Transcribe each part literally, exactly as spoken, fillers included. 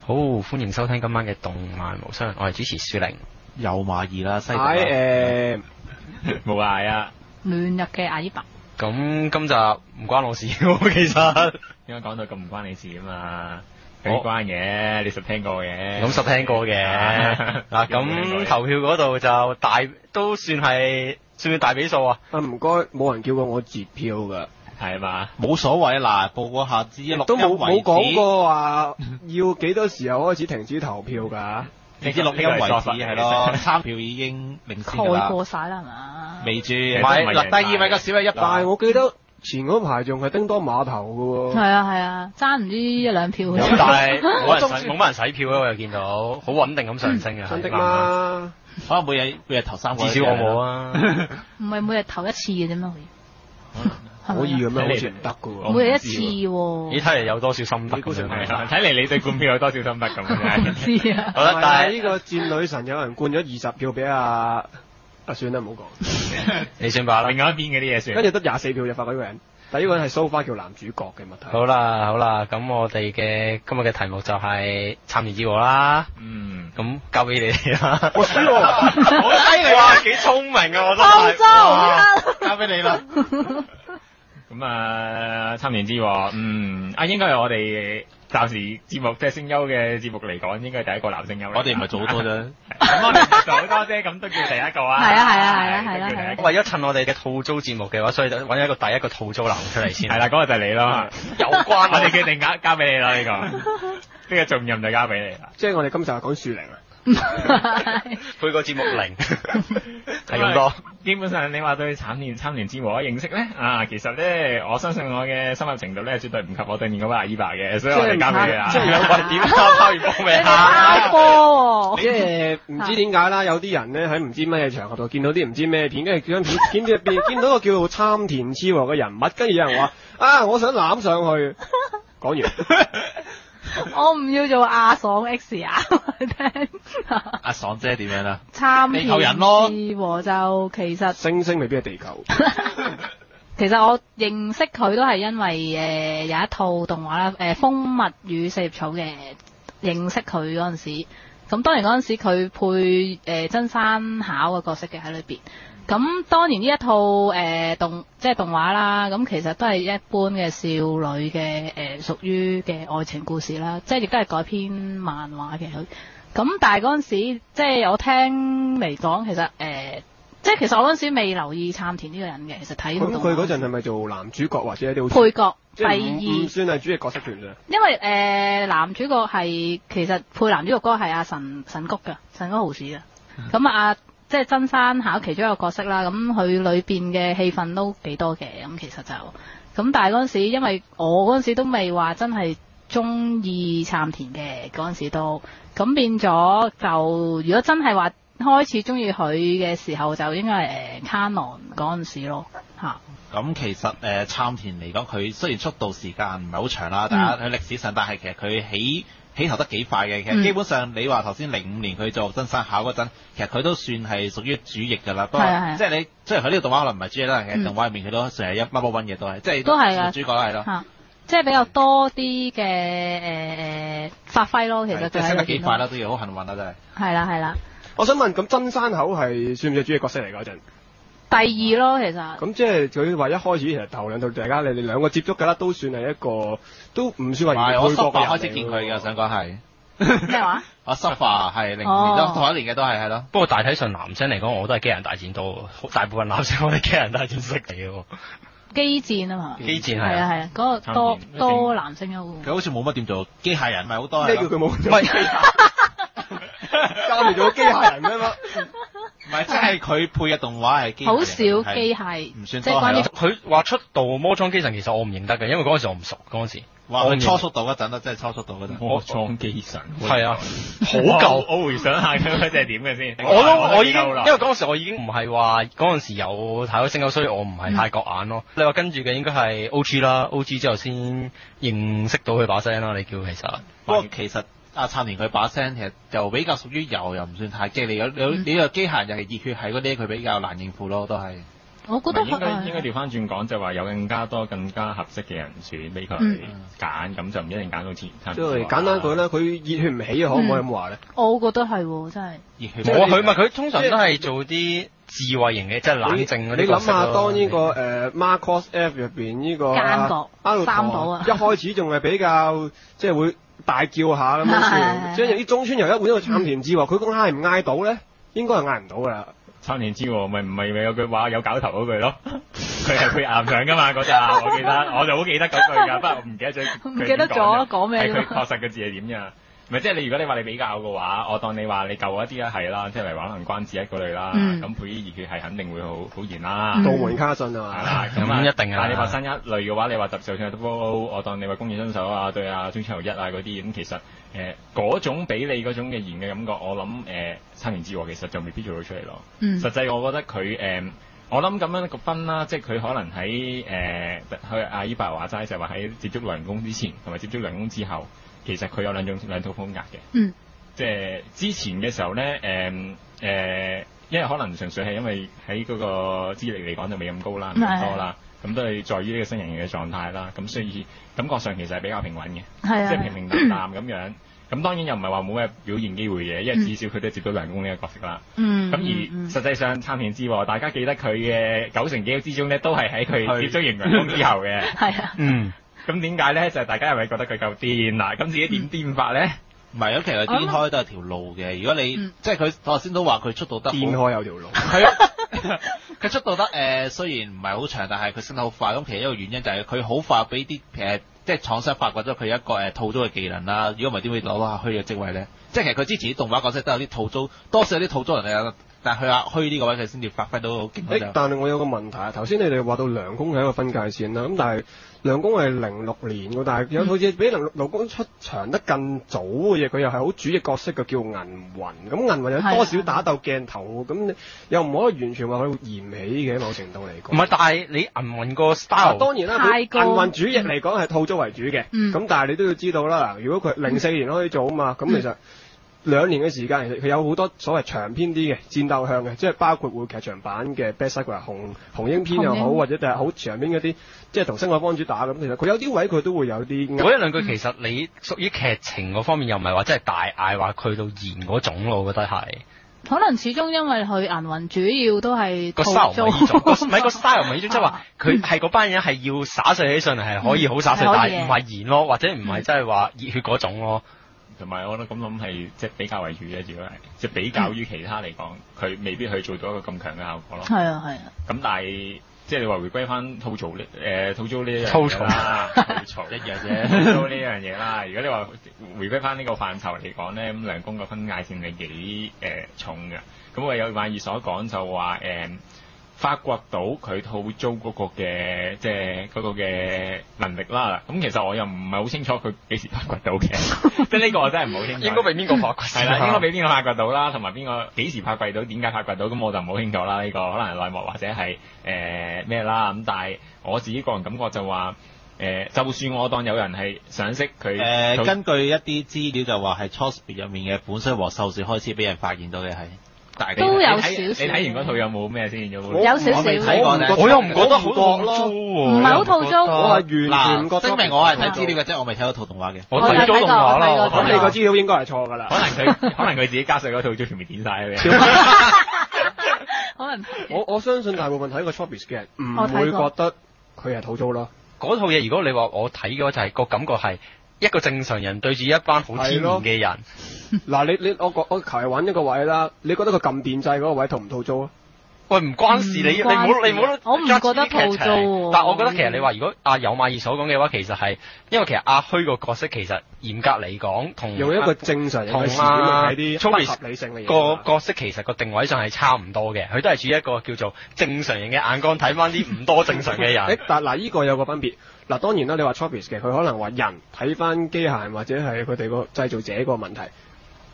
好，歡迎收聽今晚嘅動漫無雙，我係主持樹玲， 有馬兒啦，西係誒冇嗌啊！ 亂入嘅阿姨伯。 咁今集唔關我事喎，其實點解講到咁唔關你事啊嘛？有啲關嘅，你實聽過嘅。 咁實聽過嘅嗱，咁投票嗰度就大都算係算唔算大比數啊？ 啊唔該，冇人叫過我截票㗎。 係嘛？ 冇所謂嗱，報個下至錄都冇音為止。 冇講過話要幾多時候開始停止投票㗎？ 直至錄音為止係咯，參票已經領先㗎啦。 蓋過晒啦係嘛？ 未住， 唔係係嗱，第二位嘅小係一但係百。 我記得前嗰排仲係叮當碼頭㗎喎。 係啊係啊，爭唔知一兩票。 咁但係冇人洗冇乜人洗票咯，我又見到好穩定咁上升嘅。 真的嗎？ 可能每日每日頭三個。 至少我冇啊。 唔係每日投一次嘅啫咩？ 可以咁樣好似唔得㗎喎。 每日一次喎。 咦，睇嚟有多少心得咁樣係啊睇嚟你對冠票有多少心得咁嘅。 唔知啊。 好啦， 但但係係呢個戰女神有人灌咗二十票俾阿啊，算啦唔好講。 你算吧啦。 另外一邊嗰啲嘢算。 跟住得廿四票就發覺呢個人，但係呢個人係 so far 叫男主角嘅問題。 好啦好啦，咁我哋嘅今日嘅題目就係參年之禍啦。 嗯。 咁交俾你哋啦。 我輸喎， 好犀利啊！幾聰明啊！我真係。 歐洲。 交俾你啦。 咁啊，參年之禍，嗯，啊應該係我哋暫時節目即係聲優嘅節目嚟講，應該係第一個男聲優。 我哋唔係做好多啫。 咁我哋做好多啫，咁都叫第一個啊。 係啊係啊係啊係啦都叫第一個為咗趁我哋嘅套租節目嘅話，所以就揾一個第一個套租男出嚟先。 係啦，嗰個就係你咯。 有關我哋決定交交俾你啦，呢個呢個重任就交俾你啦。 即係我哋今集係講樹靈啊。 配個節目零係咁多。 基本上你話對參年參年之禍嘅認識咧，啊，其實咧，我相信我嘅深入程度咧，絕對唔及我對面嗰位阿伊爸嘅，所以我哋交俾你啦。 即係有喂點拋拋完波未打啊？ 波喎。 即係唔知點解啦，有啲人咧喺唔知咩場合度見到啲唔知咩片，跟住張片片入邊見到個叫做參田之和嘅人物，跟住有人話啊，我想攬上去。講完。 我唔要做阿爽 X 啊！聽阿爽姐點樣啦？ 參地球人咯田之和就其實星星未必係地球。 其實我認識佢都係因為誒、呃、有一套動畫啦，誒、呃《蜂蜜與四葉草》嘅認識佢嗰陣時，咁當然嗰陣時佢配誒、呃、真山巧嘅角色嘅喺裏邊。咁當然呢一套誒、呃、動即係動畫啦，咁其實都係一般嘅少女嘅誒、呃、屬於嘅愛情故事啦，即係亦都係改編漫畫嘅佢。咁但係嗰陣時即係我聽嚟講，其實誒、呃、即係其實我嗰陣時未留意參田呢個人嘅，其實睇咁到動畫佢嗰陣係咪做男主角或者一啲好配角即第係唔唔二？ 算係主要角色團啫。 因為誒、呃、男主角係其實配男主角嗰個係阿神神谷㗎，神谷豪史㗎。咁啊即係真山考其中一個角色啦，咁佢裏邊嘅戲份都幾多嘅，咁其實就咁，但係嗰陣時因為我嗰陣時都未話真係中意參田嘅嗰陣時都，咁變咗就如果真係話開始中意佢嘅時候，就應該係誒卡農嗰陣時咯嚇。 咁其實誒參田嚟講，佢雖然出道時間唔係好長啦，但係喺歷史上，但係其實佢起起頭得幾快嘅。其實基本上你話頭先零五年佢做真山考嗰陣，其實佢都算係屬於主役㗎啦。不過即係你即係佢呢個動畫可能唔係主役啦，其實動畫入面佢都成日一 number one 嘅都係，即係都係啊主角啦係咯。 嚇，即係比較多啲嘅誒誒發揮咯，其實就即係升得喺裏邊幾快啦，都要好幸運啦真係。 係啦係啦， 我想問，咁真山口係算唔算主要角色嚟嗰陣？ 第二咯其實。 咁即係佢話一開始其實頭兩套大家你哋兩個接觸㗎啦，都算係一個都唔算話係我配角 Sofa 嘅人開始見佢嘅， 嚟想講係。 咩話？ 我 Sofa 係零五年都同一年嘅都係係咯。 不過大體上男聲嚟講，我都係機人大戰多，大部分男聲我哋機人大戰識嚟嘅喎。 機戰啊嘛， 機戰係係啊係啊，嗰個多多男聲優佢好似冇乜點做機械人，咪好多係咯。 咩叫佢冇？唔係教嚟做機械人咩嘛？ 唔係，即係佢配嘅動畫係機械人好少機械， 唔算即係關於多係咯。 佢話出道魔裝機神，其實我唔認得嘅，因為嗰陣時我唔熟嗰陣時。 哇！ 我唔認佢初出道嗰陣啦，真係初出道嗰陣。 魔裝機神。 係啊，好我舊。 我回想下佢嗰隻係點嘅先。 我都我已經，因啦為嗰陣時我已經唔係話嗰陣時有睇咗聲優，所以我唔係太覺眼咯。你話跟住嘅應該係 O G 啦，O G 之後先認識到佢把聲啦。你叫其實， 不過其實阿燦年佢把聲其實就比較屬於柔，又唔算太激。你有有你個機械人又係熱血係嗰啲，佢比較難應付咯，都係。 我覺得應該係應該調翻轉講，就話有更加多更加合適嘅人選俾佢嗯揀，咁就唔一定揀到前。 即係簡單句啦，佢熱血唔起啊，可唔可以咁話咧？ 我覺得係喎，真係。 熱血我佢咪佢通常都係做啲智慧型嘅，即係冷靜嗰啲你諗下， 角色咯當呢個誒 Marcos F 入邊呢個奸角阿魯三寶啊一開始仲係比較即係會大叫下咁樣先，即係有啲中村由一換一個杉田智和，佢講嗌唔嗌到咧？應該係嗌唔到㗎啦。 三年之喎，咪唔係咪有句話有搞頭嗰句咯？佢係配岩上噶嘛嗰陣，我記得，我就好記得嗰句㗎，不過我唔記得咗佢唔記得咗講咩係佢確實嘅字係點㗎？唔係即係你如果你話你比較嘅話，我當你話你舊一啲啦，係啦，即係例如話可能關子一嗰類啦， 嗯咁配啲熱血係肯定會好好燃啦。 嗯道門卡信啊係嘛， 啦， 咁啊一定啊但係你話新一類嘅話，你話就就算係 Double O，我當你話公園新手啊，對啊，中村由一啊嗰啲，咁其實誒嗰、種俾你嗰種嘅燃嘅感覺，我諗誒三年之和其實就未必做到出嚟咯。 嗯實際我覺得佢誒、呃，我諗咁樣個分啦，即係佢可能喺誒佢阿伊伯話齋就係話喺接觸涼宮之前同埋接觸涼宮之後，其實佢有兩種兩套風格嘅。 嗯即係之前嘅時候咧，誒、誒，因為可能純粹係因為喺嗰個資歷嚟講就未咁高啦，唔咁多啦，咁都係在於呢個新人嘅狀態啦，咁所以感覺上其實係比較平穩嘅， 係啊即係平平淡淡咁樣。咁當然又唔係話冇咩表現機會嘅，因為至少佢都接到涼宮呢個角色啦。 嗯。 咁、而嗯實際上參田之和，大家記得佢嘅九成幾之中咧，都係喺佢接觸完涼宮之後嘅。 係啊。 嗯， 咁點解咧？就係、大家係咪覺得佢夠癲嗱？咁自己點癲法咧？ 唔係咁，其實癲開都係條路嘅。如果你、 嗯即係佢頭先都話佢出道得好癲開有條路。 係啊，佢出道得誒、呃、雖然唔係好長，但係佢升得好快。咁其實一個原因就係佢好快俾啲誒即係廠商發掘咗佢一個誒套租嘅技能啦。如果唔係點會攞到阿虛嘅職位咧？即係其實佢之前啲動畫角色都有啲套租，多數有啲套租人哋，但係佢阿虛呢個位佢先至發揮到好勁嗰誒，但係我有個問題啊，頭先你哋話到涼宮係一個分界線啦，咁但係涼宮係零六年嘅，但係有套嘢比涼涼宮出場得更早嘅嘢，佢又係好主役角色嘅，叫銀魂。咁銀魂有多少打鬥鏡頭，咁你又唔可以完全話佢燃起嘅，某程度嚟講。 唔係，但係你銀魂個啊 style， 當然啦，佢太過銀魂主役嚟講係套租為主嘅，咁、 嗯但係你都要知道啦，嗱，如果佢零四年可以做啊嘛，咁其實兩年嘅時間，其實佢有好多所謂長篇啲嘅戰鬥向嘅，即係包括會劇場版嘅 Best Cycle 紅紅鷹篇又好， 紅鷹或者就係好長篇嗰啲，即係同星海幫主打咁。其實佢有啲位佢都會有啲嗰一兩句其實你屬於劇情嗰方面，又唔係話真係大嗌話去到燃嗰種咯，我覺得係可能始終因為佢銀魂主要都係個套 style 唔係呢種，個唔係個 style 唔係呢種，即係話佢嗯係嗰班人係要灑水起上嚟係可以好灑水， 嗯但可以嘅係唔係燃咯，或者唔係真係話熱血嗰種咯。 同埋我覺得咁諗係即係比較為主嘅，主要係即係比較於其他嚟講，佢、未必去做到一個咁強嘅效果咯。 係啊係啊。 咁但係即係你話回歸翻吐槽呢誒吐槽呢一樣吐槽嘢啦，吐槽一樣啫，吐槽呢樣嘢啦。如果你話回歸翻呢個範疇嚟講咧，咁涼宮個分界線係幾誒、呃、重嘅。咁我有馬爾所講就話誒。呃發掘到佢套租嗰個嘅即係嗰個嘅能力啦。咁其實我又唔係好清楚佢幾時發掘到嘅，即係呢個我真係唔好清楚。 應該俾邊個發掘？ 係啦，應該俾邊個發掘到啦，同埋邊個幾時發掘到，點解發掘到，咁我就唔好清楚啦。呢、這個可能係內幕或者係誒咩啦。咁但係我自己個人感覺就話誒、呃，就算我當有人係賞識佢誒、呃，根據一啲資料就話係 Chosby 入面嘅本須和壽司開始俾人發現到嘅係。 都有少少。 你睇完嗰套有冇咩先？有冇？ 有少少。 我未睇過咧， 我又唔覺得好多咯， 唔係好套租。 我係完全唔覺得。 證明我係睇資料嘅啫，我未睇到套動畫嘅。 我睇咗動畫啦， 我睇過咁你個資料應該係錯㗎啦。 可能佢可能佢自己加水嗰套都全面點晒嘅。 可能。 我我相信大部分睇過 Chobis 嘅人唔我睇過會覺得佢係套租咯。 嗰套嘢如果你話我睇嘅話，就係個感覺係一個正常人對住一班好天然嘅人。 嗱，你你我我我求其揾一個位啦，你覺得佢撳電掣嗰個位套唔套租啊？ 喂，唔關事，你你唔好你唔好。 我唔覺得套租喎。 但係我覺得其實你話如果阿有馬爾所講嘅話，其實係因為其實阿虛個角色其實嚴格嚟講，同用一個正常人嘅視點去睇啲不合理性嘅嘢。 個角色其實個定位上係差唔多嘅，佢都係處於一個叫做正常人嘅眼光睇翻啲唔多正常嘅人。 誒，但嗱呢個有個分別。嗱當然啦，你話 Chobis 嘅佢可能話人睇翻機械人或者係佢哋個製造者個問題。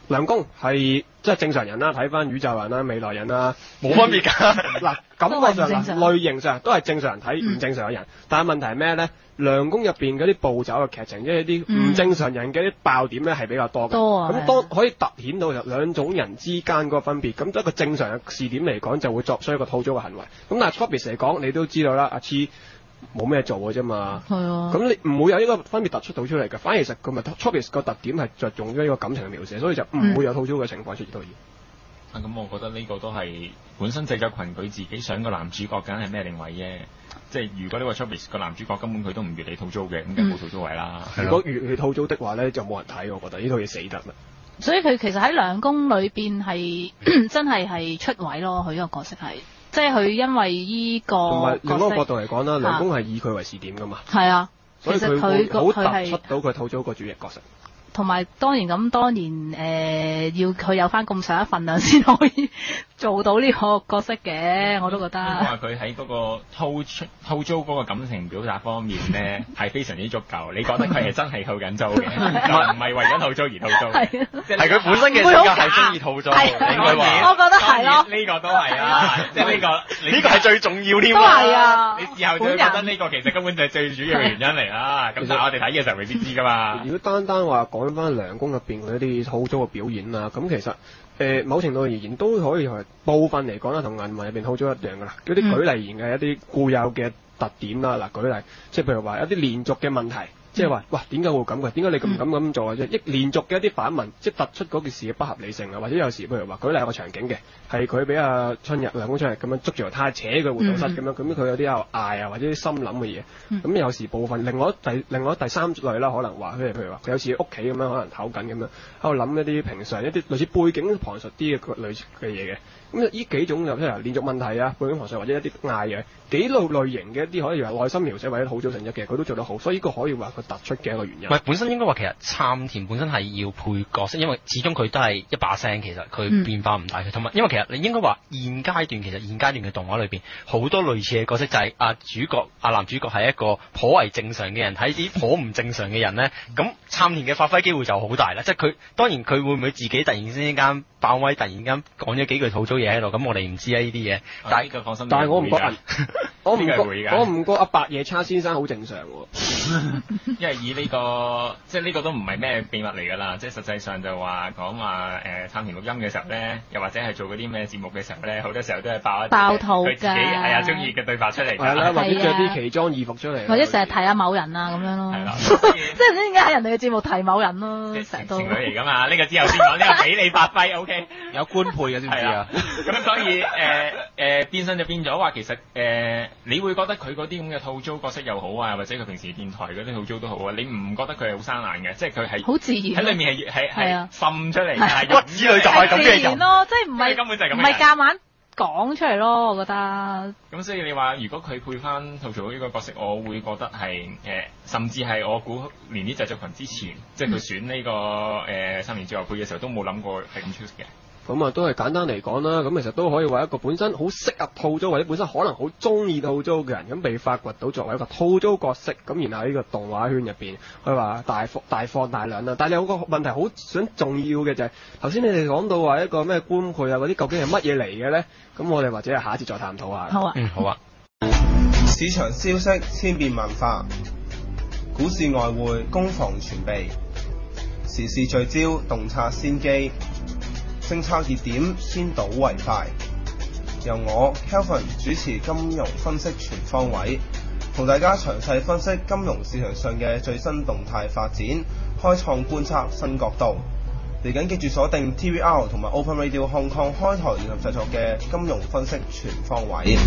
梁公係即係正常人啦，睇翻宇宙人啦、未來人啦， 冇分別㗎。 嗱，感覺上嗱都係唔正常類型上都係正常人睇嗯唔正常嘅人，但係問題係咩咧？梁公入邊嗰啲暴走嘅劇情，即係啲唔嗯正常人嘅啲爆點咧係比較多嘅。 多啊咁當可以突顯到兩種人之間嗰個分別，咁一個正常嘅視點嚟講就會作出一個吐槽嘅行為。咁但係 Chobis 嚟講，你都知道啦，阿黐冇咩做嘅啫嘛。 係啊。 咁你唔會有呢個分別突出到出嚟嘅，反而其實佢咪 Chobis 個特點係着重咗呢個感情嘅描寫，所以就唔會有吐槽嘅情況出現到。 啊，咁我覺得呢個都係本身製作群佢自己想個男主角梗係咩定位啫。即係如果呢個 Chobis 個男主角根本佢都唔越你吐槽嘅，咁梗係冇吐槽位啦。 如果越嚟吐槽的話咧，就冇人睇，我覺得呢套嘢死得啦。 所以佢其實喺兩宮裏邊係真係係出位咯，佢呢個角色係，即係佢因為依個同埋另一個角角色度嚟講啦，梁公係以佢為視點噶嘛， 係啊，其所以佢實佢個會好突佢係出到佢吐槽個主力角色。 同埋當然咁，當年誒、呃、要佢有翻咁上一份量先可以做到呢個角色嘅，我都覺得。 話佢喺嗰個吐出吐槽嗰個感情表達方面咧，係非常之足夠。你覺得佢係真係吐緊槽嘅，就唔係為咗吐槽而吐槽。 係啊即係係佢本身嘅性格係中意吐槽， 係應該話。 我覺得係咯。 呢個都係啦，即係呢個呢個係最重要添都係啊你事後就會覺得呢個其實根本就係最主要嘅原因嚟啦。咁但係我哋睇嘅時候未必知噶嘛。 如果單單話講翻梁公入邊嗰啲吐槽嘅表演啦，咁其實誒、呃、某程度而言都可以係部分嚟講啦，同銀魂入邊吐槽一樣噶啦。嗰啲舉例而言嘅一啲固有嘅特點啦，嗱舉例，即係譬如話一啲連續嘅問題。即係話，哇點解會咁嘅？點解你咁唔敢咁做啊？即係一連續嘅一啲反問，即係突出嗰件事嘅不合理性啊！或者有時譬如話，舉例有個場景嘅，係佢俾阿春日梁公春日咁樣捉住條呔扯佢活動室咁樣，咁佢有啲有嗌啊，或者啲心諗嘅嘢。咁、嗯、有時部分另外第另外第三類啦，可能話佢哋譬如話，佢有時屋企咁樣可能唞緊咁樣，喺度諗一啲平常一啲類似背景旁述啲嘅類嘅嘢嘅。咁呢幾種就譬如連續問題啊、背景旁述或者一啲嗌嘅幾類類型嘅一啲可以話內心描寫或者好組成一嘅，佢都做得好，所以呢個可以話佢突出嘅一個原因。 唔係本身應該話其實杉田本身係要配角色，因為始終佢都係一把聲，其實佢變化唔大。佢同埋因為其實你應該話現階段其實現階段嘅動畫裏邊好多類似嘅角色，就係、是、阿、啊、主角阿、啊、男主角係一個頗為正常嘅人，睇啲頗唔正常嘅人咧，咁杉田嘅發揮機會就好大啦。即係佢當然佢會唔會自己突然之間爆威，突然間講咗幾句吐槽嘢喺度，咁我哋唔知啊呢啲嘢。但係、 啊、放心， 但係我唔覺得，我唔覺我唔覺阿白夜叉先生好正常喎。 因為以呢、這個即係呢個都唔係咩秘密嚟㗎啦，即係實際上就話講話誒杉田錄音嘅時候咧，又或者係做嗰啲咩節目嘅時候咧，好多時候都係爆一爆肚㗎， 佢自己係啊中意嘅對白出嚟㗎， 係啦，或者着啲奇裝異服出嚟， 或者成日提下某人啊咁樣咯， 係啦， 即係唔知點解喺人哋嘅節目提某人咯，成日都情侶嚟㗎嘛，呢、這個之後先講，呢個俾你發揮 ，OK， 有官配嘅知唔知啊？ 咁所以誒誒、呃呃、變身就變咗話，其實誒、呃、你會覺得佢嗰啲咁嘅吐槽角色又好啊，或者佢平時電台嗰啲吐槽都好啊，你唔覺得佢係好生硬嘅，即係佢係好自然喺裏面係係係滲滲出嚟， 係骨子裏就係咁嘅人咯，即係唔係根本就係咁嘅人唔係夾硬講出嚟咯，我覺得。 咁所以你話如果佢配翻吐槽呢個角色，我會覺得係誒、呃，甚至係我估連啲製作群之前，嗯、即係佢選呢、這個誒三年之後配嘅時候，都冇諗過係咁出色嘅。 咁啊，都係簡單嚟講啦。咁其實都可以話一個本身好適合吐槽或者本身可能好中意吐槽嘅人，咁被發掘到作為一個吐槽角色，咁然後喺呢個動畫圈入邊，可以話大放大放大量啦。但係有個問題好想重要嘅就係頭先你哋講到話一個咩官配啊嗰啲，究竟係乜嘢嚟嘅咧？咁我哋或者係下一次再探討下。 好啊， 嗯，好啊。 市場消息千變萬化，股市外匯攻防全備，時事聚焦洞察先機。政策熱點先睹為快，由我 Kelvin 主持金融分析全方位，同大家詳細分析金融市場上嘅最新動態發展，開創觀察新角度。嚟緊記住鎖定 T V R 同埋 Open Radio Hong Kong 開台聯合製作嘅金融分析全方位。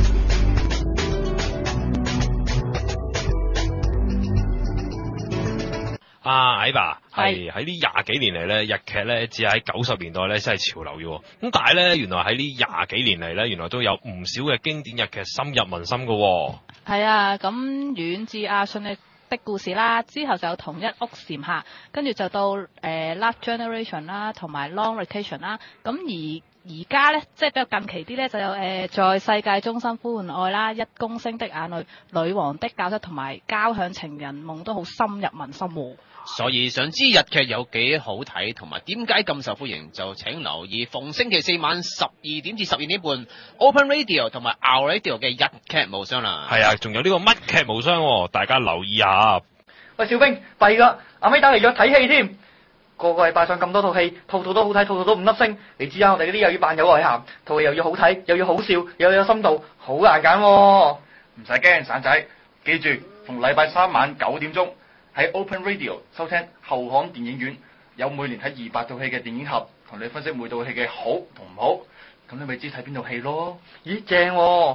啊，矮爸係喺呢廿幾年嚟咧，日劇咧只係喺九十年代咧先係潮流嘅，咁但係咧原來喺呢廿幾年嚟咧，原來都有唔少嘅經典日劇深入民心嘅。係啊，咁遠至阿信嘅的故事啦，之後就同一屋檐下，跟住就到誒、呃、Love Generation 啦，同埋 Long Vacation 啦，咁而而家咧，即係比較近期啲咧，就有誒、呃、在世界中心呼喚愛啦、一公升的眼淚、女王的教室同埋交響情人夢都好深入民心喎。 所以想知日劇有幾好睇同埋點解咁受歡迎，就請留意逢星期四晚十二點至十二點半 Open Radio 同埋 Our Radio 嘅日劇無雙啦。 係啊，仲有呢個乜劇無雙喎，大家留意下。 喂，小兵，弊噶，阿咪打嚟約睇戲添。個個禮拜上咁多套戲，套套都好睇，套套都五粒星。你知啊，我哋嗰啲又要扮有內涵，套戲又要好睇，又要好笑，又要有深度，好難揀喎。唔使驚，散仔，記住逢禮拜三晚九點鐘喺 Open Radio 收聽後巷電影院，有每年睇二百套戲嘅電影盒，同你分析每套戲嘅好同唔好，咁你咪知睇邊套戲咯。咦，正喎！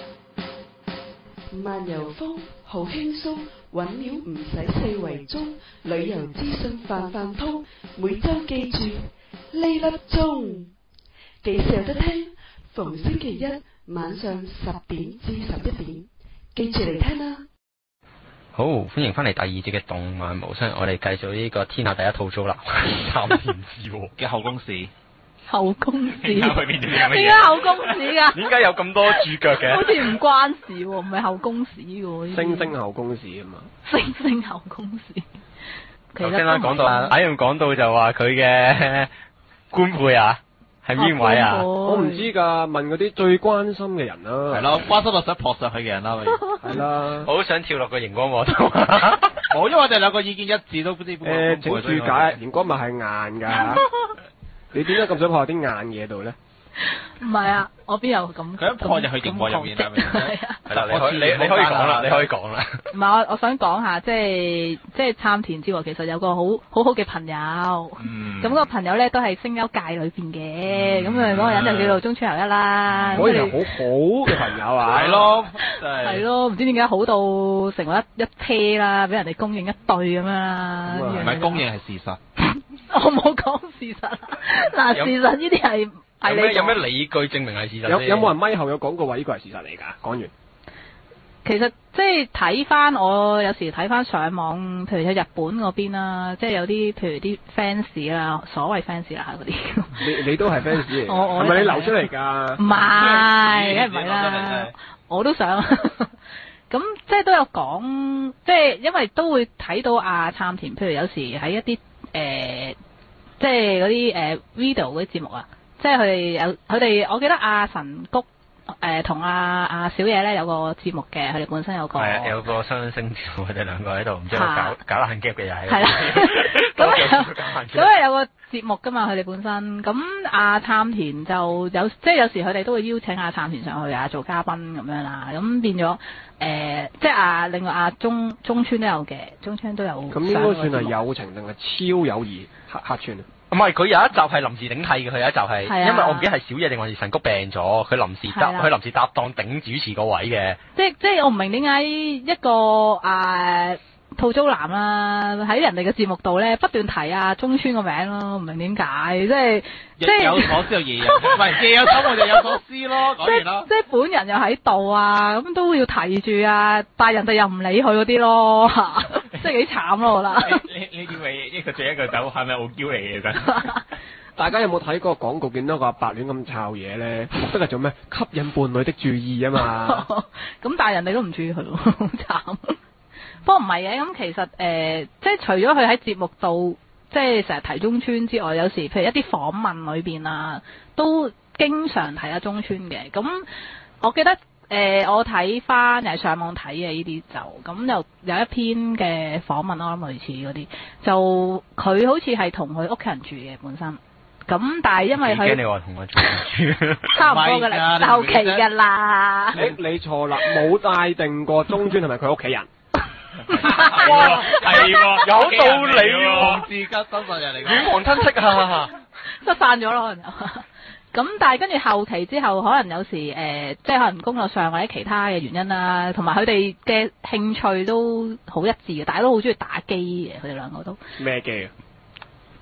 漫遊風好輕鬆，揾料唔使四圍蹤，旅遊資訊泛泛通，每週記住呢粒鐘，幾時有得聽？逢星期一晚上十點至十一點，記住嚟聽啦！ 好，歡迎翻嚟第二節嘅動漫無雙，我哋繼續呢個天下第一套租啦，三田之和嘅後宮史。 後宮史？ 點解會變成咁嘅嘢？ 點解後宮史㗎？ 點解有咁多主角嘅？ 好似唔關事喎，唔係後宮史喎。 星星後宮史啊嘛。 星星後宮史。 頭先啦講到，阿用講到就話佢嘅官配啊，係邊位啊？ 我唔知㗎，問嗰啲最關心嘅人啦。 係咯，關心到想撲上去嘅人啦。 係啦。 我好想跳落個熒光幕度。 我因為我哋兩個意見一致都不知。 誒，請注解，熒光幕係硬㗎。你點解咁想破啲硬嘢度咧？ 唔係啊，我邊有咁？ 佢一破入去熒幕入面啦， 係啦，你可以你你可以講啦，你可以講啦。 唔係，我我想講下，即係即係參田之和其實有個好好好嘅朋友，咁嗰個朋友咧都係聲優界裏邊嘅，咁啊嗰個人就叫做中村悠一啦。 可以係好好嘅朋友啊！ 係咯， 係咯，唔知點解好到成為一一 pair 啦，俾人哋公認一對咁樣啦。 唔係公認係事實。 我冇講事實，嗱事實呢啲係係你有咩理據證明係事實？ 有有冇人咪後有講過話呢個係事實嚟㗎？講完。 其實即係睇翻，我有時睇翻上網，譬如喺日本嗰邊啦，即係有啲譬如啲 fans 啦，所謂 fans 啦嗰啲。 你你都係 fans 嚟？ 我我係咪你流出嚟㗎？ 唔係，梗係唔係啦，我都想。咁即係都有講，即係因為都會睇到阿參田，譬如有時喺一啲。誒、呃，即係嗰啲誒 video 嗰啲節目啊，即係佢哋有佢哋，我記得阿神谷誒同阿阿小野咧有個節目嘅，佢哋本身有個係有個雙星照，佢哋兩個喺度，唔知搞搞爛 gap 嘅又係。 係啦，咁咁係有個節目㗎嘛，佢哋本身咁阿參田就有，即係有時佢哋都會邀請阿參田上去啊做嘉賓咁樣啦，咁變咗。誒、呃，即係啊，另外啊，中中村都有嘅，中村都有。咁應該算係友情定係超友誼客客串啊？ 唔係，佢有一集係臨時頂替嘅，佢有一集係，啊、因為我唔記得係小野定還是神谷病咗，佢臨時搭佢臨時搭檔頂主持個位嘅。 即係即係我唔明點解一個啊兔租男啦喺人哋嘅節目度咧不斷提啊中村個名咯，唔明點解，即係即係有所思有夜有，唔係既有所我就有所思咯，講完啦。 即係本人又喺度啊，咁都要提住啊，但係人哋又唔理佢嗰啲咯，即係幾慘咯，我覺得。 你你以為一個追一個走係咪傲嬌嚟嘅真？ 大家有冇睇過廣告見到個阿伯亂咁抄嘢咧？目的係做咩？吸引伴侶的注意啊嘛。 咁但係人哋都唔注意佢，好慘。不過唔係嘅，咁其實誒、呃，即係除咗佢喺節目度，即係成日提中村之外，有時譬如一啲訪問裏邊啊，都經常提下中村嘅。咁我記得誒、呃，我睇翻又係上網睇嘅呢啲就，咁又有一篇嘅訪問咯，類似嗰啲，就佢好似係同佢屋企人住嘅本身。咁但係因為佢， 驚你話同我住住， 差唔多噶啦，後期噶啦。 你你錯啦，冇帶定過中村係咪佢屋企人？ 哇，係喎， 有道理喎， 同志吉真實人嚟講， 遠房親戚啊， 失散咗咯，可能有。咁但係跟住後期之後，可能有時誒、呃，即係可能工作上或者其他嘅原因啦，同埋佢哋嘅興趣都好一致嘅，大家都好中意打機嘅，佢哋兩個都。 咩機啊？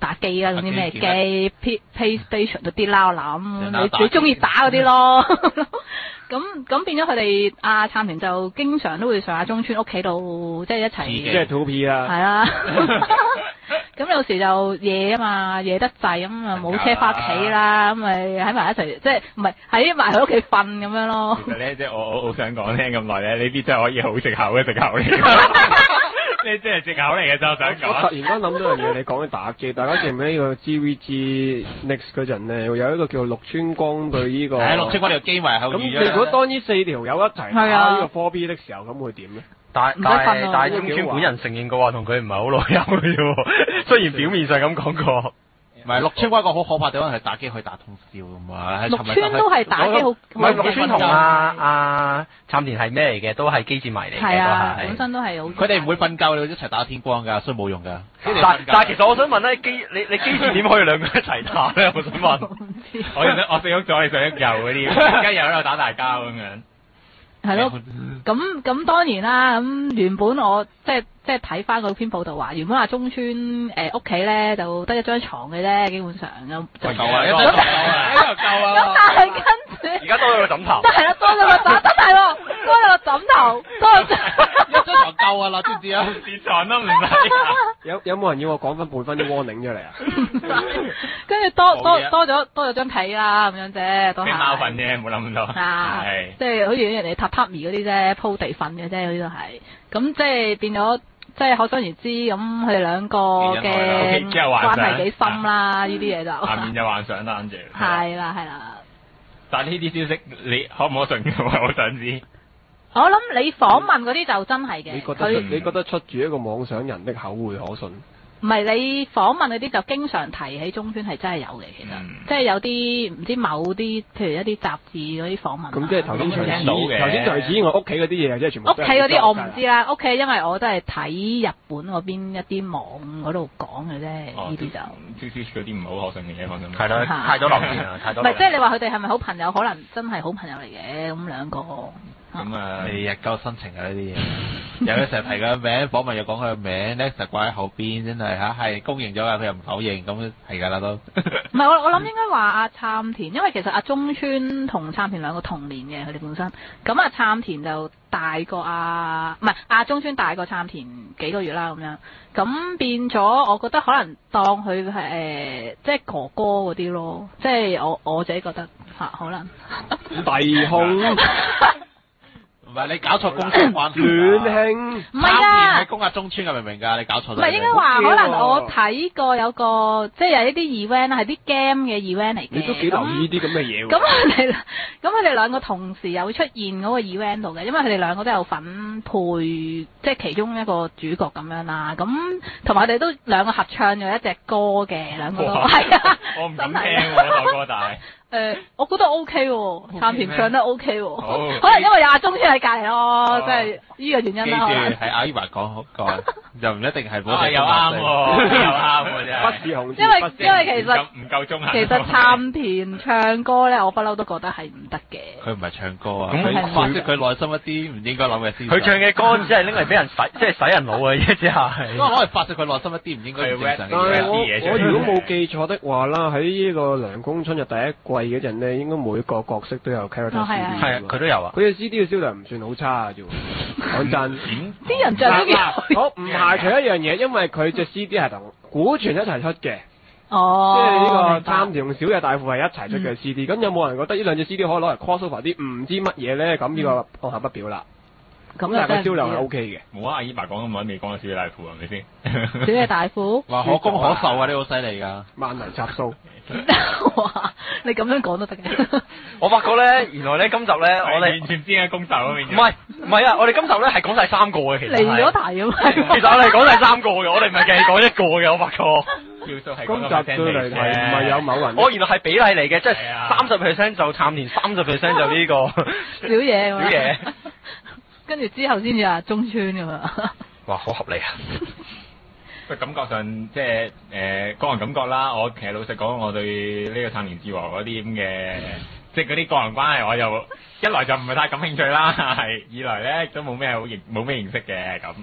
打機啦，嗰啲咩機 P PlayStation 嗰啲啦，我諗打你你中意打嗰啲咯。咁咁變咗佢哋阿杉田就經常都會上下中村屋企度，即係一齊。 即係 two P 啦。 係啦。咁有時就夜啊嘛，夜得滯咁啊冇車翻屋企啦，咁咪喺埋一齊，即係唔係喺埋佢屋企瞓咁樣咯。 其實咧，即係我我好想講聽咁耐咧，呢啲真係可以好藉口嘅藉口嚟。呢即係藉口嚟嘅就我想講。 我突然間諗到樣嘢，你講起打機，大家記唔記得呢個 G V G Next 嗰陣咧，有一個叫陸川光對呢個。係陸川光條機埋後面。 咁如果當呢四條友一齊打呢個 four B 的時候，咁會點咧？ 但但係但係中村本人承認過話同佢唔係好老友嘅喎，雖然表面上咁講過。 唔係陸川光一個好可怕地方係打機可以打通宵㗎嘛。 陸川都係打機好。唔係陸川同阿阿杉田係咩嚟嘅？都係機戰迷嚟嘅。 係啊，本身都係好。 佢哋唔會瞓覺，你一齊打天光㗎，所以冇用㗎。 但但係其實我想問咧，機你你機戰點可以兩個一齊打咧？我想問。 我我四屋左你上一右嗰啲，跟住又喺度打大交咁樣。 係咯，咁咁當然啦，咁原本我即係即係睇翻嗰篇報道話，原本阿中村誒屋企咧就得一張床嘅啫，基本上咁就夠啊，一張床啊，一張夠啊。 咁但係跟住而家多咗個枕頭， 係啦，多咗個枕，真係喎，多咗個枕頭，多咗一張床夠啊啦，知唔知啊？ 跌床都唔使。 有有冇人要我講翻半分啲 warning 出嚟啊？ 跟住多多多咗多咗張被啦，咁樣啫，都係。 啲貓瞓啫，冇諗咁多。 啊，即係好似人哋榻榻米嗰啲啫，鋪地瞓嘅啫，嗰啲都係。咁即係變咗，即係可想而知，咁佢哋兩個嘅關係幾深啦，呢啲嘢就。 下面就幻想啦，跟住。 係啦，係啦。 但係呢啲消息你可唔可信嘅？我想知。 我諗你訪問嗰啲就真係嘅。 你覺得你覺得出住一個妄想人的口會可信？ 唔係你訪問嗰啲就經常提起中村係真係有嘅，其實、嗯、即係有啲唔知某啲，譬如一啲雜誌嗰啲訪問。 咁即係頭先除此，頭先除此我屋企嗰啲嘢，即係全部。屋企嗰啲我唔知啦，屋企因為我都係睇日本嗰邊一啲網嗰度講嘅啫，呢啲就。 T C 嗰啲唔係好可信嘅嘢，放心。 係啦，太多流言啦，太多。 唔係，即係你話佢哋係咪好朋友？可能真係好朋友嚟嘅，咁兩個。 咁啊，你日夠新情啊呢啲嘢，有佢成日提佢個名，訪問又講佢個名 ，Next 掛喺後邊，真係嚇係公認咗㗎，佢又唔否認，咁係㗎啦都。 唔係我我諗應該話阿杉田，因為其實阿中村同杉田兩個同年嘅，佢哋本身。咁阿杉田就大過阿，唔係阿中村大過杉田幾個月啦咁樣。咁變咗，我覺得可能當佢係誒，即係哥哥嗰啲咯，即係我我自己覺得嚇可能。 弟兄。 唔係你搞錯公司關係， 亂興唔係㗎， 係攻壓中村㗎，明唔明㗎？你搞錯咗。 唔係應該話，可能我睇過有個即係有一啲 event 係啲 game 嘅 event 嚟嘅。 你都幾留意啲咁嘅嘢喎。 咁佢哋咁佢哋兩個同時有出現嗰個 event 度嘅，因為佢哋兩個都有份配，即係其中一個主角咁樣啦。咁同埋佢哋都兩個合唱咗一隻歌嘅，兩個都係啊。 我唔敢聽喎首歌，但係。 誒、呃，我覺得 O K 喎，杉田唱得 O K 喎，可能因為有阿中村喺隔離咯，即係呢個原因啦。 記住係阿姨話講好講，就唔一定係保證。 又啱喎，又啱喎真係。 不是紅字， 因為因為其實唔夠中肯。 其實杉田唱歌咧，我不嬲都覺得係唔得嘅。 佢唔係唱歌啊，佢發泄佢內心一啲唔應該諗嘅思想。 佢唱嘅歌只係拎嚟俾人洗，即係洗人腦嘅啫，只係。 可能發泄佢內心一啲唔應該正常嘅嘢。 我如果冇記錯的話啦，喺呢個涼宮春日第一季嗰陣咧，應該每個角色都有 character C D， 係啊，佢都有啊。 佢嘅 C D 嘅銷量唔算好差啫喎，講真。 啲人着都幾我唔排除一樣嘢，因為佢隻 C D 係同古傳一齊出嘅。 哦。 即係呢個杉田同小野大輔係一齊出嘅 C D，咁有冇人覺得呢兩隻 C D 可以攞嚟 crossover 啲唔知乜嘢咧？咁呢個放下不表啦。咁但係個銷量係 O K 嘅。 冇啊！阿姨爸講咁耐未講過小野大輔係咪先？ 小野大輔話可攻可受啊！呢個好犀利㗎， 萬能插蘇。 哇！你咁樣講都得嘅。 我發覺咧，原來咧今集咧，我哋完全知係攻受嗰邊。 唔係唔係啊！我哋今集咧係講晒三個嘅，其實離咗題咁。 其實我哋講晒三個嘅，我哋唔係淨係講一個嘅，我發覺。 今集對嚟係唔係有某人？ 我原來係比例嚟嘅，即係三十 percent 就杉田，三十 percent 就呢個小野。 小野。 跟住之後先至話中村㗎嘛。 哇！好合理啊！ 個感覺上即係誒個人感覺啦，我其實老實講，我對呢個杉田智和嗰啲咁嘅，即係嗰啲個人關係，我就一來就唔係太感興趣啦，係二來咧都冇咩好認冇咩認識嘅咁。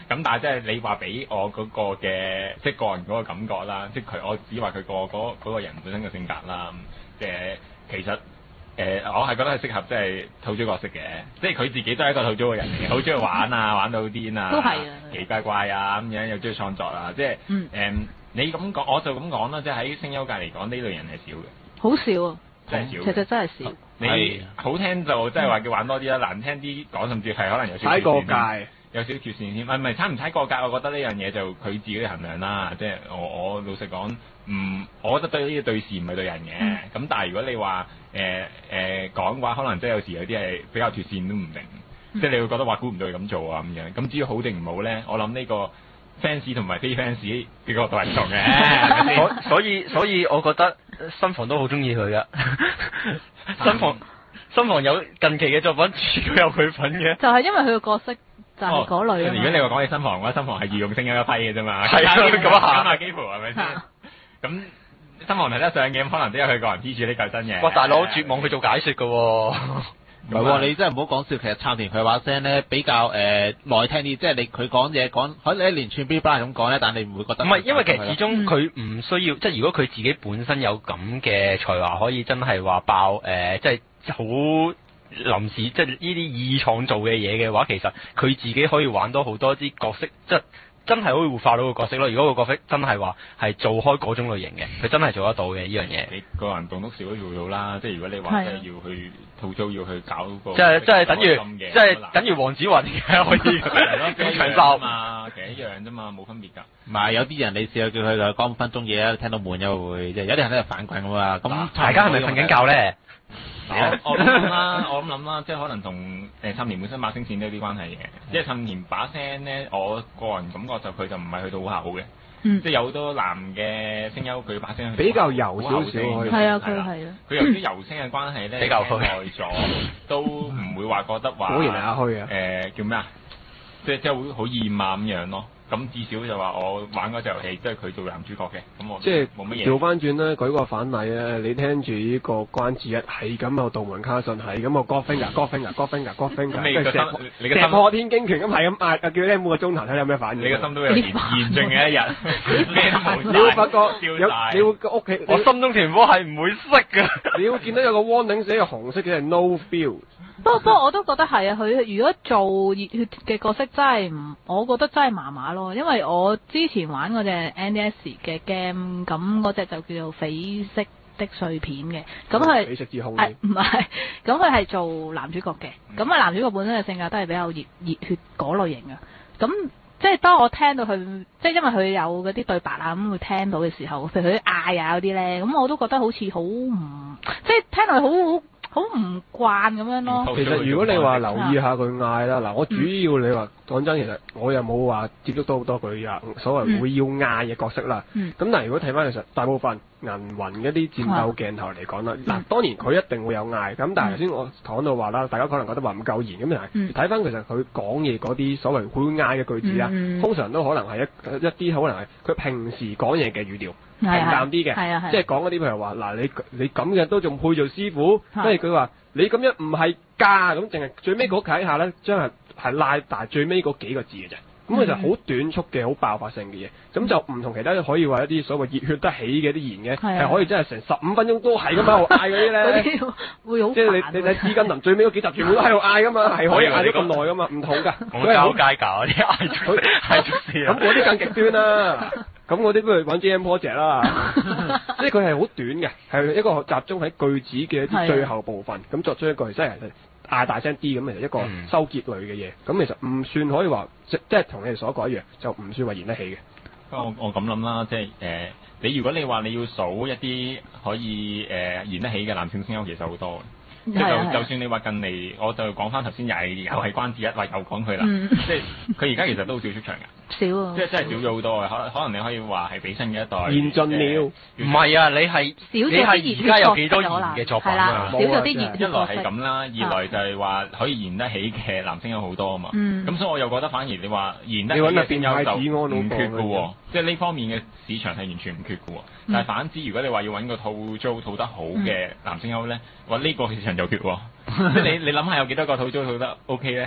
咁但係即係你話俾我嗰個嘅即係個人嗰個感覺啦，即係佢我只話佢個嗰嗰個人本身嘅性格啦，即係其實。誒、呃，我係覺得係適合即係吐槽角色嘅，即係佢自己都係一個吐槽嘅人嚟嘅，好中意玩啊，玩到好癲啊， 都係啊， 奇怪怪啊咁樣，又中意創作啊，即係誒、 嗯呃，你咁講，我就咁講啦，即係喺聲優界嚟講，呢類人係少嘅， 好少啊， 真係少， 其實真係少。 你好聽就即係話叫玩多啲啦，難聽啲講，甚至係可能有少少踩過界。 有少少缺陷添，唔係踩唔踩過界，我覺得呢樣嘢就佢自己衡量啦。即係我我老實講，唔，我覺得對呢啲對事唔係對人嘅。咁、嗯、但係如果你話誒誒講嘅話，可能真係有時有啲係比較缺陷都唔定。嗯、即係你會覺得話估唔到佢咁做啊咁樣。咁至於好定唔好咧，我諗呢個 fans 同埋非 fans 嘅角度係唔同嘅。 所所以所以我覺得新房都好中意佢噶。新房新房有近期嘅作品，佢有佢份嘅。 就係因為佢嘅角色。就係嗰類、哦、 如果你話講起新房嘅話，新房係御用聲優一批嘅啫嘛， 係啊，咁啊， 咁啊幾乎係咪先？咁新房睇得上嘅，可能都有佢個人之處，呢嚿真嘅。 哇！大佬絕望去做解説嘅喎， 唔係喎，你真係唔好講笑。其實杉田佢把聲咧比較誒耐聽啲，即係你佢講嘢講，可能一連串 B 班咁講咧，但你唔會覺得。 唔係，因為其實始終佢唔需要，即係如果佢自己本身有咁嘅才華，可以真係話爆誒、呃，即係好。臨時即係呢啲意創造嘅嘢嘅話，其實佢自己可以玩到好多啲角色，即係真係可以活化到個角色咯。如果個角色真係話係做開嗰種類型嘅，佢真係做得到嘅呢樣嘢。 你個人棟篤笑都做到啦，即係如果你話即係要去吐槽，要去搞個即係即係等於即係等於黃子雲嘅可以咁長壽嘛，其實一樣啫嘛，冇分別㗎。 唔係有啲人你試下叫佢講五分鐘嘢啊，聽到悶又會，即係有啲人喺度反饋咁啊。咁大家係咪瞓緊覺咧？ 我我諗啦，我諗諗啦，即係可能同誒杉田本身把聲線都有啲關係嘅。即係杉田把聲咧，我個人感覺就佢就唔係去到好厚嘅。嗯、即係有好多男嘅聲優，佢把聲比較柔少少， 係啊，佢係啊。 佢由於柔聲嘅關係咧， 比較虛耐咗，都唔會話覺得話果然係阿虛啊。 誒叫咩啊？即係即係好好厭啊咁樣咯。咁至少就話我玩嗰隻遊戲，即係佢做男主角嘅，咁我即係冇乜嘢。 調翻轉咧，舉個反例啊！你聽住呢個關智一係咁啊，杜門卡信係咁啊 ，God finger，God finger，God finger，God finger， 你個心，你個心破天驚拳咁係咁嗌，叫你每個鐘頭睇你有咩反應。 你個心都有嚴嚴峻嘅一日，咩都冇。 你會發覺有，你會個屋企， 我心中團火係唔會熄㗎。 你會見到有個 warning 寫嘅紅色嘅係 no feel。 不過不過我都覺得係啊，佢如果做熱血嘅角色真係唔，我覺得真係麻麻咯，因為我之前玩嗰隻 N D S 嘅 game，咁嗰隻就叫做緋色的碎片嘅，咁佢緋色之空， 係唔係？咁佢係做男主角嘅，咁啊、嗯、男主角本身嘅性格都係比較熱熱血嗰類型嘅，咁即係當我聽到佢，即係因為佢有嗰啲對白啊，咁會聽到嘅時候，譬如佢啲嗌啊嗰啲咧，咁我都覺得好似好唔，即係聽落去好好。好唔慣咁樣咯。 其實如果你話留意下佢嗌啦，嗱、嗯，我主要你話講真，其實我又冇話接觸到好多佢啊所謂會要嗌嘅角色啦。咁、嗯、但係如果睇翻其實大部分銀魂嗰啲戰鬥鏡頭嚟講啦，嗱、嗯，當然佢一定會有嗌。咁但係頭先我講到話啦，大家可能覺得話唔夠言咁，但係睇翻其實佢講嘢嗰啲所謂會嗌嘅句子啊，嗯、通常都可能係一一啲可能係佢平時講嘢嘅語調。平淡啲嘅，即係講嗰啲譬如話嗱，你你咁嘅都仲配做師傅，跟住佢話你咁樣唔係家咁，淨係最尾嗰睇下咧，將係係拉大最尾嗰幾個字嘅啫。咁佢就好短促嘅，好爆發性嘅嘢。咁就唔同其他可以話一啲所謂熱血得起嘅啲言嘅，係可以真係成十五分鐘都係咁喺度嗌嗰啲咧。 會好即係你你睇紫金林最尾嗰幾集全部都喺度嗌噶嘛，係可以嗌咗咁耐噶嘛，唔同㗎。 我係好街搞啲嗌出嗌出事。 咁嗰啲更極端啦。咁嗰啲不如揾 J M Project 啦，即係佢係好短嘅，係一個集中喺句子嘅一啲最後部分，咁作出一個即係嗌大聲啲咁，其實一個收結類嘅嘢，咁、嗯、其實唔算可以話即即係同你哋所講一樣，就唔算話言得起嘅。 我我咁諗啦，即係誒、呃，你如果你話你要數一啲可以誒、呃、言得起嘅男性聲優，其實好多嘅。即係就就算你話近嚟，我就講翻頭先又係又係關智一話又講佢啦，嗯、即係佢而家其實都好少出場㗎。 少啊！ 即係真係少咗好多嘅，可可能你可以話係比新嘅一代。 嚴峻了， 唔係啊！你係你係而家有幾多言嘅作品啊？ 少咗啲言。 一來係咁啦，二來就係話可以言得起嘅男聲有好多啊嘛。咁、嗯、所以我又覺得反而你話言得起嘅聲優就唔缺嘅喎，即係呢方面嘅市場係完全唔缺嘅喎。嗯、但係反之，如果你話要揾個吐槽吐得好嘅男聲優咧，話呢、嗯、個市場就缺喎。即係你你諗下有幾多個吐槽吐得 OK 咧？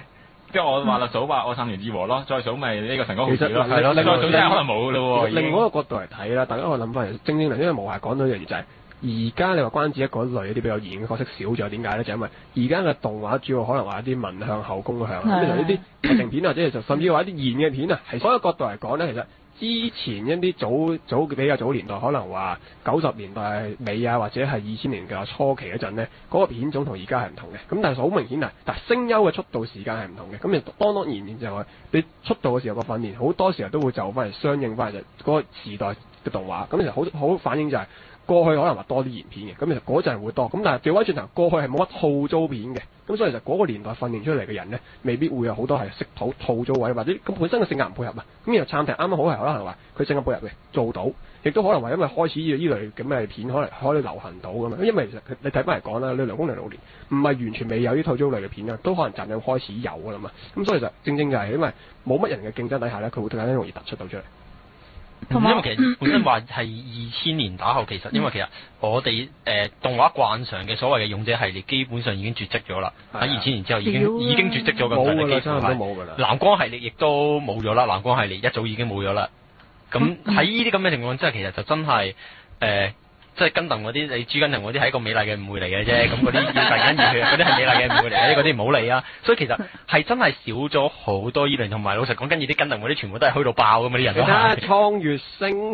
即係我話啦，數話我撐完志和咯，再數咪呢個神哥好其實事咯， 係咯， 再數真係可能冇咯喎。 另外一個角度嚟睇啦，大家可以諗翻嚟，正正嚟，因為無涯講到一樣嘢就係、是。而家你話關子一嗰類一啲比較嚴嘅角色少咗，點解咧？就因為而家嘅動畫主要可能話一啲文向後宮向，咁其實呢啲劇情片或者就甚至話一啲言嘅片啊，係所有角度嚟講咧，其實之前一啲早早比較早年代，可能話九十年代尾啊，或者係二千年嘅初期嗰陣咧，嗰、那個片種同而家係唔同嘅。咁但係好明顯啊，但係聲優嘅出道時間係唔同嘅。咁就當當然然就係你出道嘅時候個訓練，好多時候都會就翻嚟相應翻嚟就嗰個時代嘅動畫。咁其實好好反映就係、是。過去可能話多啲延片嘅，咁其實嗰陣會多，咁但係調翻轉頭，過去係冇乜套租片嘅，咁所以其實嗰個年代訓練出嚟嘅人呢，未必會有好多係識套套租位，或者咁本身嘅性格唔配合啊，咁然後撐艇啱啱好係可能話佢性格配合嘅做到，亦都可能話因為開始呢呢類咁嘅片可能可以流行到咁樣，因為其實你睇翻嚟講啦，你梁公零六年唔係完全未有啲套租類嘅片啊，都可能漸漸開始有噶啦嘛，咁所以就正正就係因為冇乜人嘅競爭底下呢，佢會更加容易突出到出嚟。 因為其實本身話係二千年打後，其實因為其實我哋誒、呃、動畫慣常嘅所謂嘅勇者系列，基本上已經絕跡咗啦。喺二千年之後已經已經絕跡咗咁滯啦，幾乎係冇㗎啦。藍光系列亦都冇咗啦，藍光系列一早已經冇咗啦。咁喺呢啲咁嘅情況之下，其實就真係誒。呃即係跟鄧嗰啲，你朱跟鄧嗰啲係一個美麗嘅誤會嚟嘅啫，咁嗰啲要突然間熱血，嗰啲係美麗嘅誤會嚟嘅，嗰啲唔好理啊。所以其實係真係少咗好多依類，同埋老實講，跟住啲跟鄧嗰啲全部都係虛到爆㗎嘛，啲人都係。 蒼月星。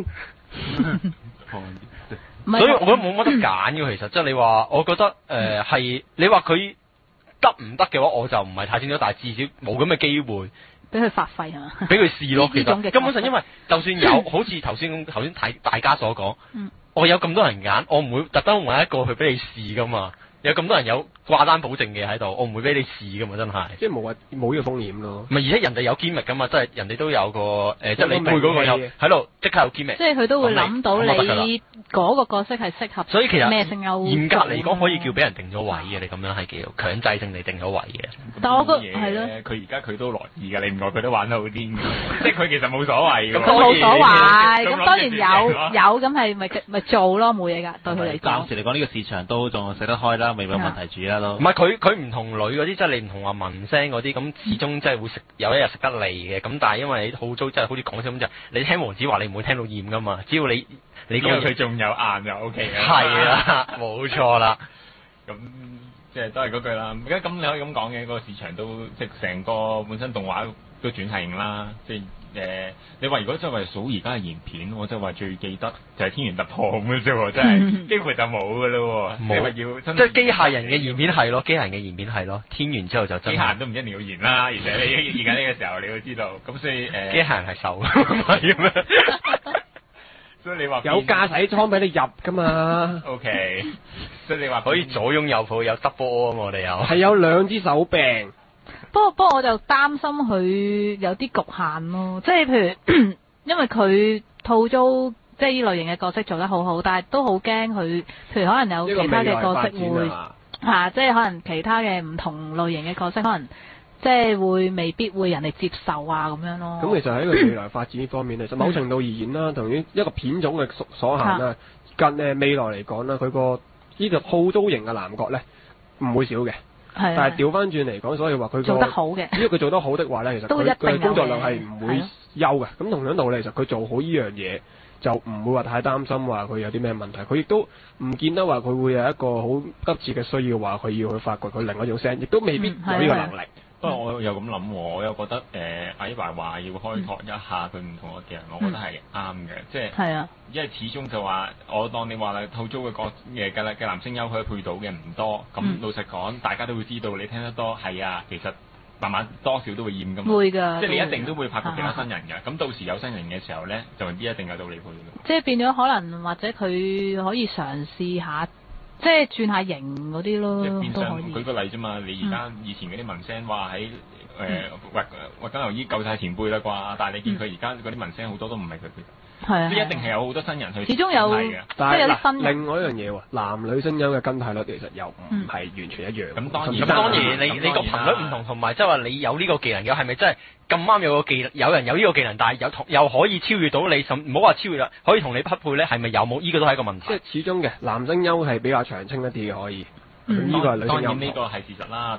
所以我覺得冇乜得揀嘅，其實即係你話，我覺得誒係、呃、你話佢得唔得嘅話，我就唔係太清楚，但係至少冇咁嘅機會。 俾佢發揮係嘛？ 俾佢試咯，其實根本上因為就算有，好似頭先頭先睇大家所講，嗯、我有咁多人揀，我唔會特登揾一個去俾你試噶嘛。有咁多人有掛單保證嘅喺度，我唔會俾你試噶嘛，真係。即係冇話冇呢個風險咯。唔係，而且人哋有堅力噶嘛，即係人哋都有個誒，即、呃、係你配嗰個有喺度即刻有堅力。即係佢都會諗到你嗰個角色係適合。所以其實咩聲優？嚴格嚟講，可以叫俾人定咗位嘅，你咁樣係叫強制性地定咗位嘅。 但我覺得係咯， 佢而家佢都樂意㗎，你唔愛佢都玩得好癲嘅，即係佢其實冇所謂㗎。 咁冇所謂，咁當然有有咁係咪咪做咯，冇嘢㗎，對佢嚟講。 暫時嚟講，呢、呢個市場都仲食得開啦，未有問題住啦都。 唔係佢佢唔同女嗰啲，即係你唔同話文聲嗰啲，咁始終即係會食有一日食得膩嘅。咁但係因為你好早即係好似講笑咁就，你聽王子話你唔會聽到厭㗎嘛。只要你你講佢仲有硬就 O K 嘅。 係啦，冇錯啦。 咁即係都係嗰句啦。而家咁你可以咁講嘅，嗰個市場都即係成個本身動畫都轉型啦。即係誒、呃，你話如果真係數而家嘅延片，我真係話最記得就係《天元突破》咁嘅啫喎，真係幾乎就冇㗎咯喎。冇要真即係機械人嘅延片係咯，機械人嘅延片係咯，天元之後就真機械人都唔一定要延啦，而且你而家呢個時候你要知道，咁所以誒、呃、 機械人係瘦嘅，係咁樣。 所以你話有駕駛艙俾你入㗎嘛 ？OK，所以你話可以左擁右抱有 double 啊嘛，我哋有係有兩支手柄。 不過不過我就擔心佢有啲局限咯，即係譬如因為佢套租即係呢類型嘅角色做得好好，但係都好驚佢，譬如可能有其他嘅角色會嚇、啊，即係可能其他嘅唔同類型嘅角色，可能即係會未必會人哋接受啊咁樣咯。 咁其實喺個未來發展呢方面，其實某程度而言啦，同於一個片種嘅所限啦，近誒未來嚟講啦，佢個呢個套租型嘅男角咧唔會少嘅。但係調翻轉嚟講，所以話佢做得好嘅， 只要佢做得好的話咧，其實佢佢工作量係唔會休嘅。咁同樣道理，其實佢做好呢樣嘢，就唔會話太擔心話佢有啲咩問題。佢亦都唔見得話佢會有一個好急切嘅需要話佢要去發掘佢另外一種聲，亦都未必有呢個能力。 不過、嗯、我又咁諗，我又覺得誒阿一華話要開拓一下佢唔同嘅技能，我覺得係啱嘅，即係，係啊，因為始終就話我當你話啦，套租嘅角嘅嘅嘅男聲優可以配到嘅唔多，咁、嗯、老實講，大家都會知道你聽得多係啊，其實慢慢多少都會厭㗎嘛，會㗎，即係你一定都會拍過其他新人㗎，咁、啊、到時有新人嘅時候咧，就未必一定有到你配嘅。即係變咗可能或者佢可以嘗試下。即係轉下型嗰啲咯， 即變相舉個例啫嘛，你而家以前嗰啲文聲話喺誒或或緊由於舊晒前輩啦啩，但係你見佢而家嗰啲文聲好多都唔係佢嘅，係啊，即係一定係有好多新人去， 始終有嘅， 但係有啲新另外一樣嘢喎，男女聲優嘅更替率其實又唔係完全一樣。咁、 嗯、當然，咁當然你你個頻率唔同，同埋即係話你有呢個技能嘅係咪真係咁啱有個技能，有人有呢個技能，但係有同又可以超越到你，甚唔好話超越啦，可以同你匹配咧，係咪有冇？呢、這個都係一個問題。 即係始終嘅男聲優係比較長青一啲嘅，可以。咁、嗯、呢個係女聲優。 當然呢個係事實啦，但係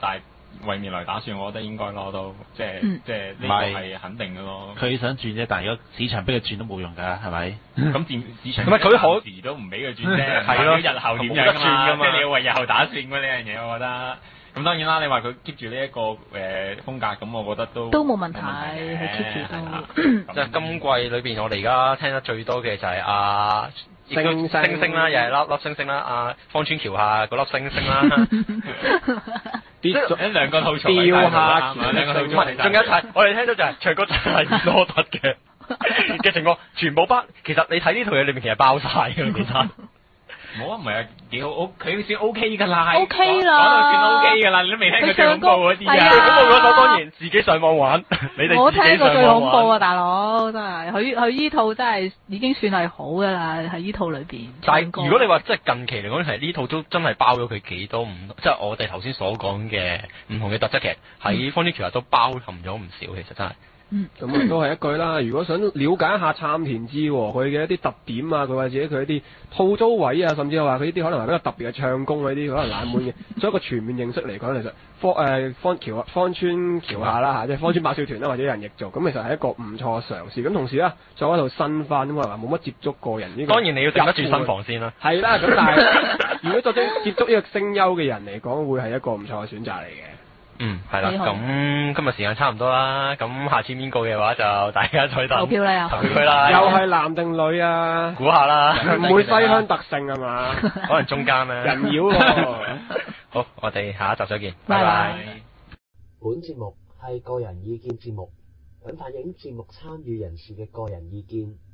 為未來打算，我覺得應該攞到，即係、 嗯、 即係呢個係肯定嘅咯。 佢想轉啫，但係如果市場俾佢轉都冇用㗎，係咪？ 咁電市場唔係佢可時都唔俾佢轉啫， 係咯， 日後點冇得樣轉㗎嘛？ 即係你要為日後打算㗎呢樣嘢，我覺得。咁當然啦，你話佢 keep 住呢一個誒、呃、風格，咁我覺得都都冇問題，佢 keep 住都。 即係今季裏邊，我哋而家聽得最多嘅就係阿星星星星啦，又係粒粒星星啦，阿芳村橋下嗰粒星星啦。 跌咗一兩個吐槽， 掉下兩個吐槽， 唔係，仲有就係我哋聽到就係唱歌真係多得嘅嘅情況，全部包。其實你睇呢套嘢裏面其實包晒嘅，其實。 冇啊，唔係啊，幾好 O，佢算 O K 㗎啦 O K 啦， 講到算 O K 㗎啦，你都未聽過最恐怖嗰啲啊？ 最恐怖嗰首當然自己上網玩，你哋我自己上網玩。 聽過最恐怖啊，大佬真係，佢佢依套真係已經算係好㗎啦，喺依套裏邊。 但係如果你話即係近期嚟講，其實呢套都真係包咗佢幾多唔，即係我哋頭先所講嘅唔同嘅特質，其實喺芳村橋下都包含咗唔少，其實真係。 嗯，咁啊都係一句啦。如果想了解一下杉田智佢嘅一啲特點啊，佢或者佢一啲套租位啊，甚至係話佢呢啲可能係比較特別嘅唱功嗰啲，可能冷門嘅，做一個全面認識嚟講，其實芳誒芳橋芳村橋下啦嚇，即係芳村爆笑團啦，或者有人譯做，咁其實係一個唔錯嘅嘗試。咁同時啦，作為一套新番咁啊，冇乜接觸過人呢個。 當然你要頂得住新房先啦。 係啦，咁但係如果作為接觸呢個聲優嘅人嚟講，會係一個唔錯嘅選擇嚟嘅。 嗯，係啦，咁今日時間差唔多啦，咁下次邊個嘅話就大家再等投票啦， 投票佢啦， 又係男定女啊？ 估下啦， 唔會西鄉特性係嘛？ 可能中間啦， 人妖喎。 好，我哋下一集再見， 拜拜。 拜拜。 本節目係個人意見節目，僅反映節目參與人士嘅個人意見。